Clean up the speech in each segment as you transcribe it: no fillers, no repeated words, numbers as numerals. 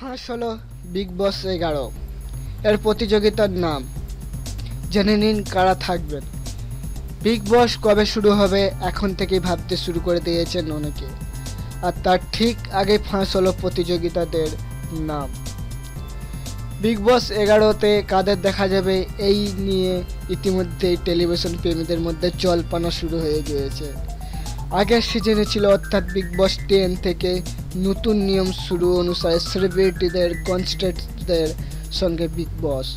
ফাঁস হলো বিগ বস 11 এর প্রতিযোগিতার নাম। জেনে নিন কারা থাকবেন। বিগ বস কবে শুরু হবে এখন থেকেই ভাবতে শুরু করে দিয়েছেন অনেকে, আর তার ঠিক আগে ফাঁস হলো প্রতিযোগিতাদের নাম। বিগ বস 11তে কাদের দেখা যাবে এই নিয়ে ইতিমধ্যেই টেলিভিশন প্রেমীদের মধ্যে জল্পনা শুরু হয়ে গিয়েছে। আগের সিজনে ছিল, অর্থাৎ বিগ বস 10 থেকে নতুন নিয়ম শুরু অনুসারে সেলিব্রিটিদের কনস্টেন্টদের সঙ্গে বিগ বস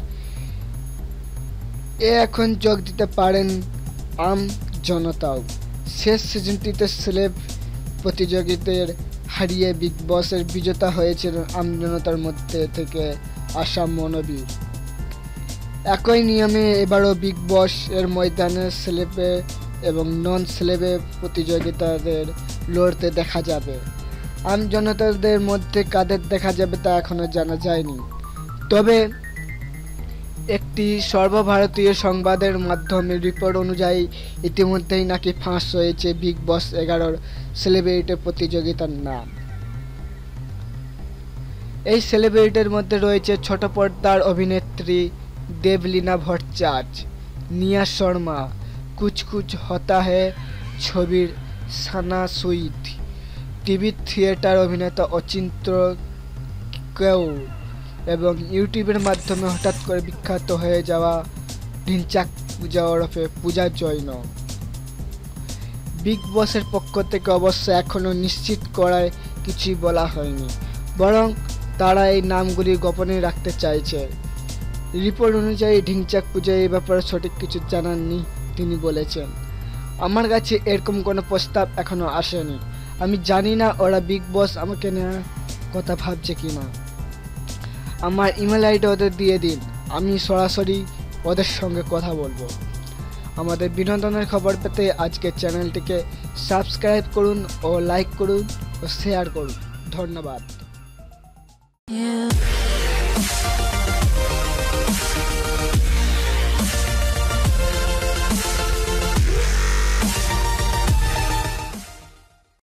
এখন যোগ দিতে পারেন আম জনতাও। শেষ সিজনটিতে সেলেব প্রতিযোগীদের হারিয়ে বিগ বসের বিজেতা হয়েছিলেন আম জনতার মধ্যে থেকে আসা মনোবীর। একই নিয়মে এবারও বিগ বস এর ময়দানে সেলেবে এবং নন সেলেবে প্রতিযোগিতাদের লড়তে দেখা যাবে। আম জনতাদের মধ্যে কাদের দেখা যাবে তা এখনো জানা যায়নি, তবে একটি সর্বভারতীয় সংবাদের মাধ্যমে রিপোর্ট অনুযায়ী ইতিমধ্যেই নাকি ফাঁস হয়েছে বিগ বস 11 সেলিব্রিটি প্রতিযোগিতার নাম। এই সেলিব্রিটির মধ্যে রয়েছে ছোট পর্দার অভিনেত্রী দেবলীনা ভট্টাচার্য, নিয়া শর্মা, কুছ কুছ হতা হ্যায় ছবির সানা সুইদ, টিভি থিয়েটার অভিনেতা অচিন্ত্য কেউর এবং ইউটিউবের মাধ্যমে হঠাৎ করে বিখ্যাত হয়ে যাওয়া ঢিনচাক পূজা ওরফে পূজা জৈন। বিগ বসের পক্ষ থেকে অবশ্য এখনও নিশ্চিত করায় কিছুই বলা হয়নি, বরং তারা এই নামগুলি গোপনে রাখতে চাইছে। রিপোর্ট অনুযায়ী ঢিনচাক পূজা এই ব্যাপারে সঠিক কিছু জানাননি তিনি বলেছেন। আমার কাছে এরকম কোনো প্রস্তাব এখনও আসেনি। আমি জানি না ওরা বিগ বস আমাকে নেওয়ার কথা ভাবছে কিনা। আমার ইমেল আইডি ওদের দিয়ে দিন, আমি সরাসরি ওদের সঙ্গে কথা বলবো। আমাদের বিনোদনের খবর পেতে আজকের চ্যানেলটিকে সাবস্ক্রাইব করুন ও লাইক করুন ও শেয়ার করুন। ধন্যবাদ।